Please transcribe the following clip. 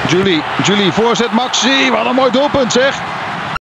Julie voorzet, Maxi. Wat een mooi doelpunt zeg.